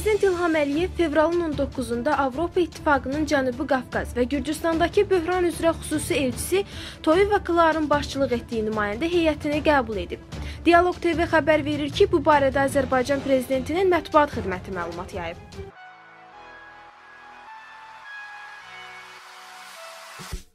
Prezident İlham Əliyev fevralın 19-da Avropa İttifaqının Cənubi Qafqaz və Gürcüstandakı böhran üzrə xüsusi elçisi Toyeva Kların başçılıq etdiyi nümayəndə heyətini qəbul edib. Dialoq TV xəbər verir ki, bu barədə Azərbaycan Prezidentinin mətbuat xidməti məlumat yayıb.